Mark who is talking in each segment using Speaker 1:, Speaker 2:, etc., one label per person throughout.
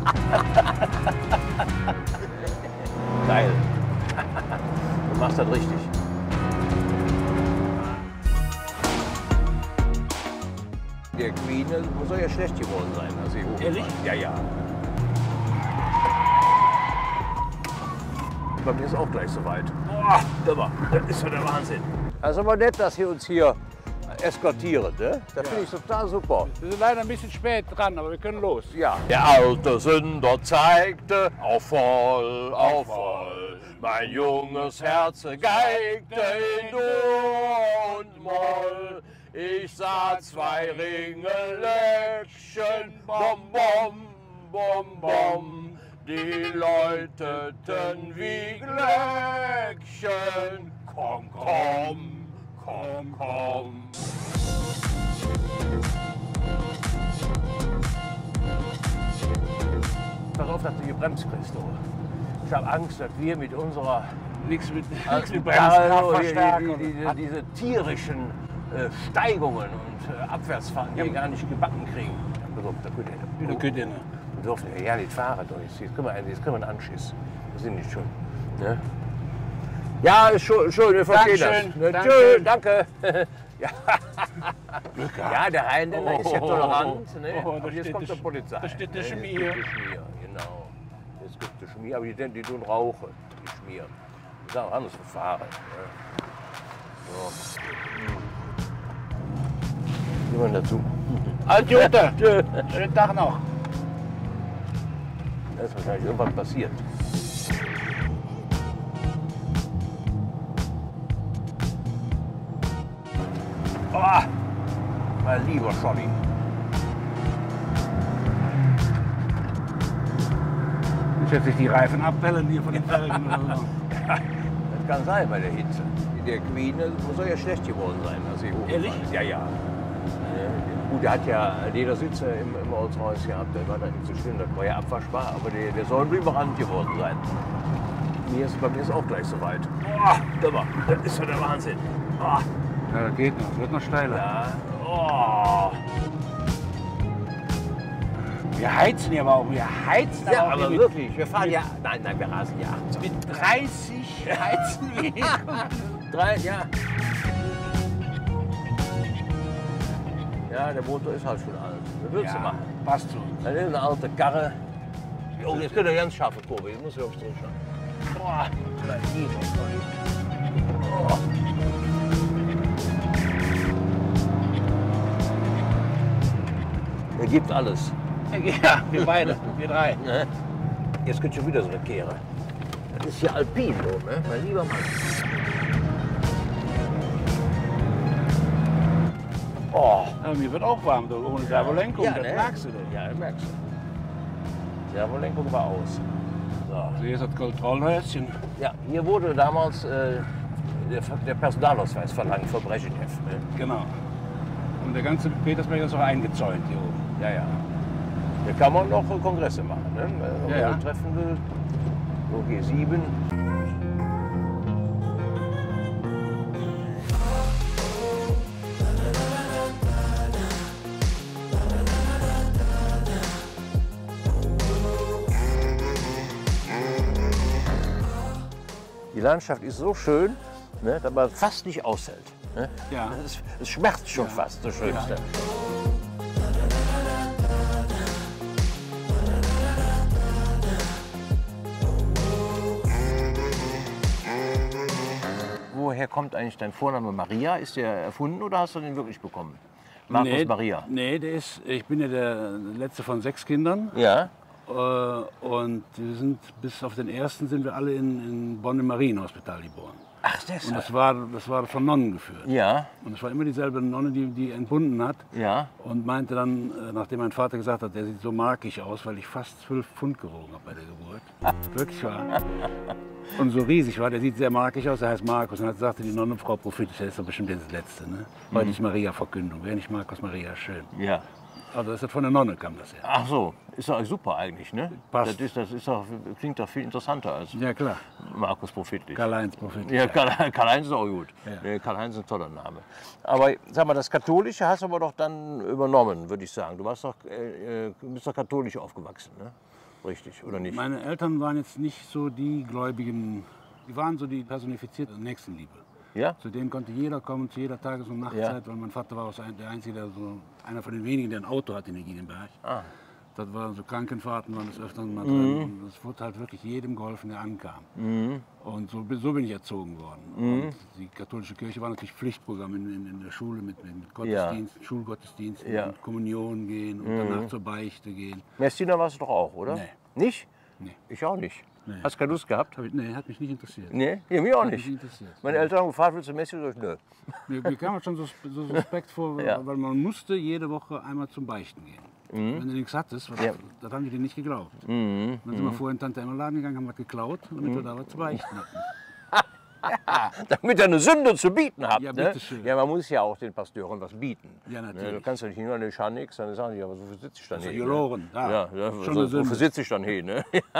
Speaker 1: Geil. Du machst das richtig. Der Queen soll ja schlecht geworden sein, als sie hoch.
Speaker 2: Ehrlich?
Speaker 1: Ja, ja. Bei mir ist auch gleich soweit. Boah, das ist ja der Wahnsinn. Also aber nett, dass Sie uns hier eskortieren, ne? Das finde ich total super.
Speaker 2: Wir sind leider ein bisschen spät dran, aber wir können los.
Speaker 1: Ja. Der alte Sünder zeigte auf voll. Mein junges Herz geigte in Dur und Moll. Ich sah zwei Ringelöckchen, bom, bom, bom, bom. Die läuteten wie Glöckchen. Komm, komm, komm, komm. Pass auf, dass du gebremst kriegst, du. Ich habe Angst, dass wir mit unserer
Speaker 2: Nichts mit
Speaker 1: Bremskraftverstärkung, diese tierischen Steigungen und Abwärtsfahrten hier gar nicht gebacken kriegen.
Speaker 2: Da könnt ihr
Speaker 1: Wir dürfen ja nicht fahren. Jetzt kriegen wir einen Anschiss. Das sind nicht schön. Ne? Ja, ist schön, wir verstehen das. Ne? Tschö, danke. Ja. Ja, der Rheinländer ist ja tolerant. Ne? Und jetzt kommt die Polizei.
Speaker 2: Da steht der Schmier.
Speaker 1: Genau. Jetzt gibt es Schmier, aber die tun rauchen. Die Schmier. Das ist auch ein anderes Verfahren. Ne? So. Gehen wir dazu.
Speaker 2: Alt Jute, schönen Tag noch.
Speaker 1: Da ist wahrscheinlich irgendwas passiert. Oh, mein lieber Scholli.
Speaker 2: Nicht jetzt sich die Reifen abbellen hier von den Felgen oder so.
Speaker 1: Das kann sein bei der Hitze. Der Queen soll ja schlecht geworden sein, als sie hoch.
Speaker 2: Ehrlich?
Speaker 1: Ja, ja. Gut, der hat ja Ledersitze im Rolls-Royce gehabt, der war dann nicht so schlimm, das war ja abwaschbar, aber der soll vibrant geworden sein. Bei mir ist auch gleich soweit. Oh, das ist ja der Wahnsinn. Oh.
Speaker 2: Ja, das geht noch, wird noch steiler.
Speaker 1: Ja. Oh.
Speaker 2: Wir heizen hier aber auch, wir heizen
Speaker 1: Ja,
Speaker 2: auch
Speaker 1: aber
Speaker 2: mit,
Speaker 1: wirklich, wir fahren ja, nein, wir rasen ja 80.
Speaker 2: mit 30 heizen wir.
Speaker 1: Ja. Ja, der Motor ist halt schon alt. Was willst du machen?
Speaker 2: Passt so.
Speaker 1: Das ist eine alte Karre. Oh, jetzt wird eine ganz scharfe Kurve. Jetzt muss ich aufs Zurückschauen. Boah, mein lieber Freund. Oh. Er gibt alles.
Speaker 2: Ja, wir beide, wir drei.
Speaker 1: Ne? Jetzt kommt schon wieder so eine Kehre. Das ist hier alpin, ne? Mein lieber Mann. Oh.
Speaker 2: Ja, mir wird auch warm, du, ohne Servolenkung,
Speaker 1: Ja,
Speaker 2: das
Speaker 1: ne?
Speaker 2: merkst du doch.
Speaker 1: Ja, das merkst du. Servolenkung war aus. So.
Speaker 2: Also hier ist das Kontrollhäuschen.
Speaker 1: Ja, hier wurde damals der Personalausweis verlangt von Brezhnev. Ne?
Speaker 2: Genau. Und der ganze Petersberg ist auch eingezäunt hier oben.
Speaker 1: Ja, ja. Hier kann man noch Kongresse machen. Ne? Wenn
Speaker 2: Ja, ja.
Speaker 1: man treffen will. So G7. Die Landschaft ist so schön, ne, dass man fast nicht aushält. Ne?
Speaker 2: Ja.
Speaker 1: Es schmerzt schon fast, das Schönste.
Speaker 2: Ja.
Speaker 1: Woher kommt eigentlich dein Vorname Maria? Ist der erfunden oder hast du den wirklich bekommen? Markus Maria.
Speaker 2: Nee, ich bin ja der letzte von 6 Kindern.
Speaker 1: Ja.
Speaker 2: Und wir sind, bis auf den ersten sind wir alle in Bonn im Marienhospital geboren.
Speaker 1: Ach,
Speaker 2: Und
Speaker 1: deshalb.
Speaker 2: das war von Nonnen geführt.
Speaker 1: Ja,
Speaker 2: Und es war immer dieselbe Nonne, die entbunden hat.
Speaker 1: ja.
Speaker 2: Und meinte dann, nachdem mein Vater gesagt hat, der sieht so markig aus, weil ich fast 12 Pfund gewogen habe bei der Geburt. Wirklich wahr. Und so riesig war, der sieht sehr markig aus, der heißt Markus. Und dann sagte die Nonne, Frau Prophetis, der ist doch bestimmt das Letzte. Ne? Heute ist Maria-Verkündung, wäre nicht Markus Maria schön.
Speaker 1: Ja.
Speaker 2: Also das ist von der Nonne kam das her.
Speaker 1: Ach so, ist doch super eigentlich, ne?
Speaker 2: Passt.
Speaker 1: Das ist doch, klingt doch viel interessanter als
Speaker 2: Ja klar,
Speaker 1: Markus Prophetlich.
Speaker 2: Karl-Heinz Prophetis.
Speaker 1: Ja, Karl-Heinz ist auch gut.
Speaker 2: Ja.
Speaker 1: Karl-Heinz ist ein toller Name. Aber sag mal, das Katholische hast du aber doch dann übernommen, würde ich sagen. Du warst doch, bist doch katholisch aufgewachsen, ne? richtig, oder nicht?
Speaker 2: Meine Eltern waren jetzt nicht so die Gläubigen, die waren so die personifizierte Nächstenliebe.
Speaker 1: Ja?
Speaker 2: Zu denen konnte jeder kommen, zu jeder Tages- und Nachtzeit, weil mein Vater war auch der Einzige, einer von den wenigen, der ein Auto hat in Egidinberg. Ah. Das waren so Krankenfahrten, waren das öfter mal drin. Und es wurde halt wirklich jedem geholfen, der ankam. Und so bin ich erzogen worden. Und die katholische Kirche war natürlich Pflichtprogramm in der Schule mit Gottesdienst, Schulgottesdienst, mit Kommunion gehen und danach zur Beichte gehen.
Speaker 1: Messdiener warst du doch auch, oder?
Speaker 2: Nee.
Speaker 1: Nicht?
Speaker 2: Nee.
Speaker 1: Ich auch nicht.
Speaker 2: Nee.
Speaker 1: Hast du keine Lust gehabt?
Speaker 2: Nee, hat mich nicht interessiert.
Speaker 1: Nee, ja, mich auch
Speaker 2: Hat
Speaker 1: nicht.
Speaker 2: mich interessiert.
Speaker 1: Meine Eltern haben gefragt, willst du Messdiener? Nö.
Speaker 2: Mir kam schon so suspekt vor, weil man musste jede Woche einmal zum Beichten gehen. Wenn du nichts hattest, das haben die dir nicht geglaubt. Dann sind wir vorher in Tante Emma Laden gegangen, haben was geklaut, damit wir da was zu beichten hatten.
Speaker 1: Damit ihr eine Sünde zu bieten habt.
Speaker 2: Ja,
Speaker 1: ne?
Speaker 2: bitteschön.
Speaker 1: Ja, man muss ja auch den Pasteuren was bieten.
Speaker 2: Ja, natürlich.
Speaker 1: Du kannst ja nicht nur eine Scharnix, dann sagen die, aber wofür sitze ich dann hier?
Speaker 2: Juloren,
Speaker 1: Ja,
Speaker 2: schon eine Sünde.
Speaker 1: wofür sitze ich dann hier? Ne?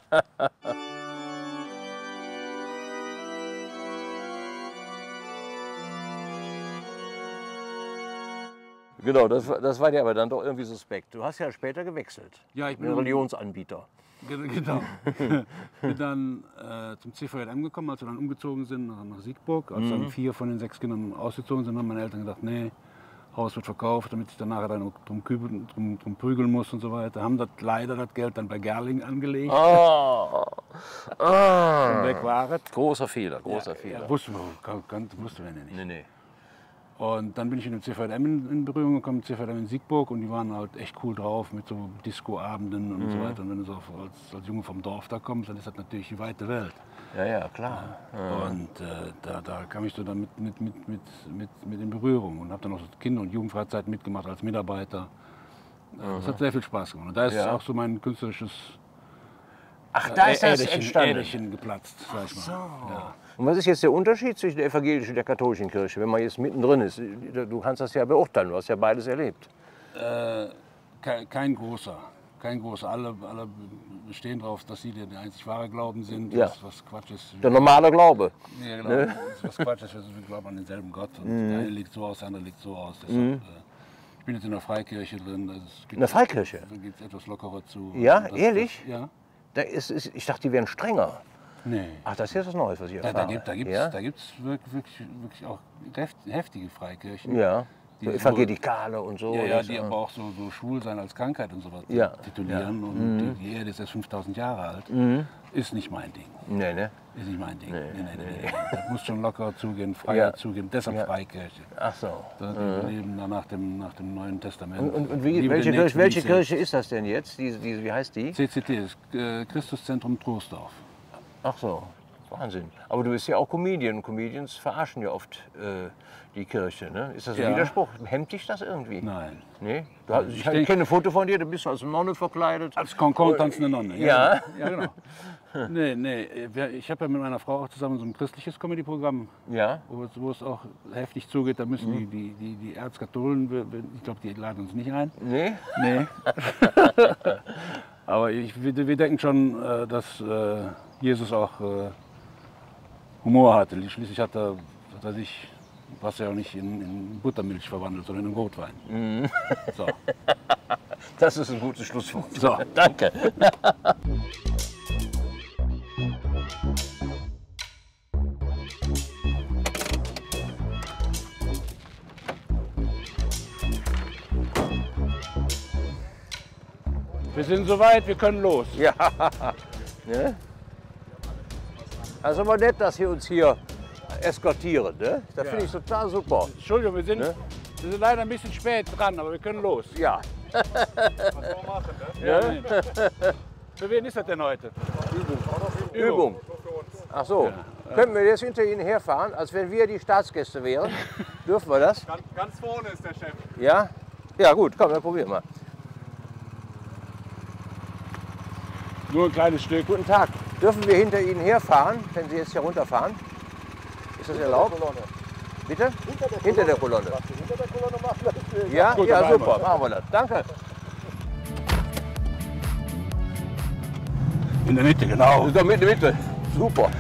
Speaker 1: Genau, das war dir aber dann doch irgendwie suspekt. Du hast ja später gewechselt.
Speaker 2: Ja, ich bin
Speaker 1: Religionsanbieter.
Speaker 2: Genau. Bin dann zum CVJM gekommen, als wir dann umgezogen sind nach Siegburg. Als dann 4 von den 6 Kindern ausgezogen sind, haben meine Eltern gesagt, nee, Haus wird verkauft, damit ich dann nachher dann drum prügeln muss und so weiter. Haben leider das Geld dann bei Gerling angelegt. Und weg war es.
Speaker 1: Großer Fehler, großer Fehler.
Speaker 2: Ja, wussten wir nicht.
Speaker 1: Nee.
Speaker 2: Und dann bin ich mit dem CVJM in Berührung gekommen, CVJM in Siegburg, und die waren halt echt cool drauf mit so Disco-Abenden und so weiter. Und wenn du so als Junge vom Dorf da kommst, dann ist das natürlich die weite Welt.
Speaker 1: Ja, klar.
Speaker 2: Und da kam ich so dann mit in Berührung und habe dann auch so Kinder- und Jugendfreizeit mitgemacht als Mitarbeiter. Das hat sehr viel Spaß gemacht. Und da ist auch so mein künstlerisches
Speaker 1: Da ist das entstanden.
Speaker 2: Äderchen geplatzt, sag ich mal.
Speaker 1: So.
Speaker 2: Ja.
Speaker 1: Und was ist jetzt der Unterschied zwischen der evangelischen und der katholischen Kirche, wenn man jetzt mittendrin ist? Du kannst das ja beurteilen, du hast ja beides erlebt.
Speaker 2: Kein großer. Alle bestehen darauf, dass sie der einzig wahre Glauben sind,
Speaker 1: Ja.
Speaker 2: was Quatsch ist.
Speaker 1: Der normale Glaube.
Speaker 2: Ja, genau. Ne? Was Quatsch ist, wir glauben an denselben Gott. Und der eine legt so aus, der andere legt so aus. Deshalb, ich bin jetzt in der Freikirche drin.
Speaker 1: In der Freikirche?
Speaker 2: Da geht es etwas lockerer zu.
Speaker 1: Ja, ehrlich?
Speaker 2: Ja.
Speaker 1: Ich dachte, die wären strenger.
Speaker 2: Nee.
Speaker 1: Ach, das ist jetzt was Neues, was ich erfahre.
Speaker 2: Da gibt es wirklich auch heftige Freikirchen.
Speaker 1: Ja,
Speaker 2: Die
Speaker 1: so Evangelikale und so.
Speaker 2: Ja, die aber auch so schwul sein als Krankheit und sowas titulieren. Und die Erde ist erst 5000 Jahre alt. Ist nicht mein Ding.
Speaker 1: Nee, ne?
Speaker 2: Ist nicht mein Ding. Nee. Das muss schon lockerer zugehen, freier zugehen. Deshalb Freikirche.
Speaker 1: Ach so.
Speaker 2: Wir leben da nach dem Neuen Testament.
Speaker 1: Und welche Kirche ist das denn jetzt? Wie heißt die?
Speaker 2: CCT, das Christuszentrum Troisdorf.
Speaker 1: Ach so, Wahnsinn. Aber du bist ja auch Comedian. Comedians verarschen ja oft die Kirche. Ne? Ist das ein Widerspruch? Hemmt dich das irgendwie?
Speaker 2: Nein.
Speaker 1: Nee? Ich kenne ein Foto von dir, du bist als Nonne verkleidet.
Speaker 2: Als Concon tanzende Nonne.
Speaker 1: Ja.
Speaker 2: Ja, genau. Nee. Ich habe ja mit meiner Frau auch zusammen so ein christliches Comedy-Programm, wo es auch heftig zugeht. Da müssen die Erzkatholen, ich glaube, die laden uns nicht ein.
Speaker 1: Nee?
Speaker 2: Nee. Aber wir denken schon, dass Jesus auch Humor hatte. Schließlich hat er sich Wasser ja nicht in Buttermilch verwandelt, sondern in Rotwein. So.
Speaker 1: Das ist ein gutes Schlusswort.
Speaker 2: So.
Speaker 1: Danke.
Speaker 2: Wir sind soweit, wir können los.
Speaker 1: Ja. Ne? Also mal nett, dass Sie uns hier eskortieren. Ne? Das finde ich total super.
Speaker 2: Entschuldigung, wir sind leider ein bisschen spät dran, aber wir können los.
Speaker 1: Ja.
Speaker 2: Was wollen wir machen, ne? Ja. Für wen ist das denn heute?
Speaker 1: Übung. Ach so. Ja. Können wir jetzt hinter Ihnen herfahren, als wenn wir die Staatsgäste wären? Dürfen wir das?
Speaker 3: Ganz vorne ist der Chef.
Speaker 1: Ja? Ja gut, komm, dann probieren wir.
Speaker 2: Nur ein kleines Stück.
Speaker 1: Guten Tag. Dürfen wir hinter Ihnen herfahren, wenn Sie jetzt hier runterfahren? Ist das erlaubt? Bitte? Hinter der Kolonne.
Speaker 3: Hinter der Kolonne machen wir das.
Speaker 1: Ja?
Speaker 2: Gut,
Speaker 1: Ja,
Speaker 2: dann
Speaker 1: super. Machen wir das. Danke.
Speaker 2: In der Mitte, genau.
Speaker 1: In der Mitte. Super.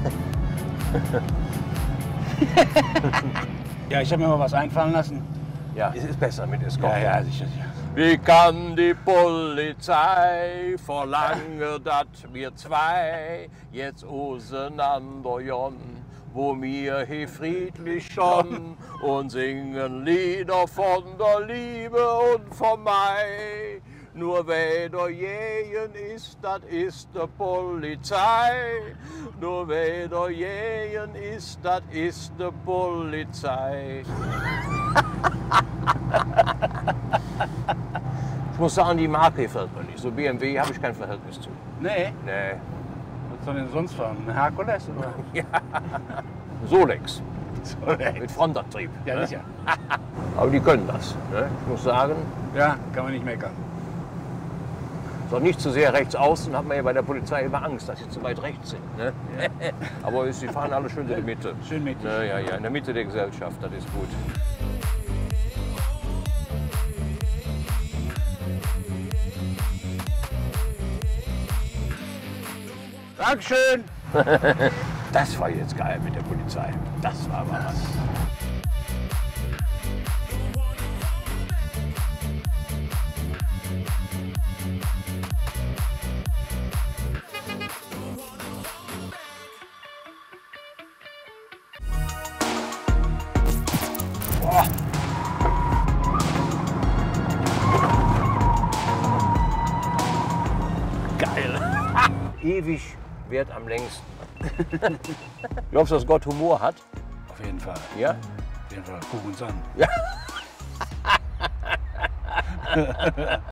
Speaker 2: Ja, ich habe mir mal was einfallen lassen.
Speaker 1: Ja, es ist besser mit Escort.
Speaker 2: Ja, sicher.
Speaker 1: Wie kann die Polizei verlangen, dass wir zwei jetzt auseinandergehen, wo wir hier friedlich schon und singen Lieder von der Liebe und vom Mai. Nur wer der Jähen ist, das ist der Polizei. Nur wer der Jähen ist, das ist der Polizei. Ich muss sagen, die Marke gefällt mir nicht. So BMW habe ich kein Verhältnis zu.
Speaker 2: Nee,
Speaker 1: Nee.
Speaker 2: was soll denn sonst fahren? Ein Herkules oder?
Speaker 1: Solex
Speaker 2: Solex.
Speaker 1: mit Frontantrieb.
Speaker 2: Ja,
Speaker 1: ne?
Speaker 2: sicher.
Speaker 1: Aber die können das. Ne? Ich muss sagen,
Speaker 2: Ja, kann man nicht meckern.
Speaker 1: doch nicht zu sehr rechts außen, hat man ja bei der Polizei immer Angst, dass sie zu weit rechts sind. Ne? Aber sie fahren alle schön in der Mitte.
Speaker 2: Schön mittig.
Speaker 1: Ne, ja, in der Mitte der Gesellschaft, das ist gut.
Speaker 2: Dankeschön.
Speaker 1: Das war jetzt geil mit der Polizei. Das war aber was. Boah. Geil. Ewig währt am längsten. Glaubst du, dass Gott Humor hat?
Speaker 2: Auf jeden Fall.
Speaker 1: Ja?
Speaker 2: Auf jeden Fall. Guck uns an.
Speaker 1: Ja.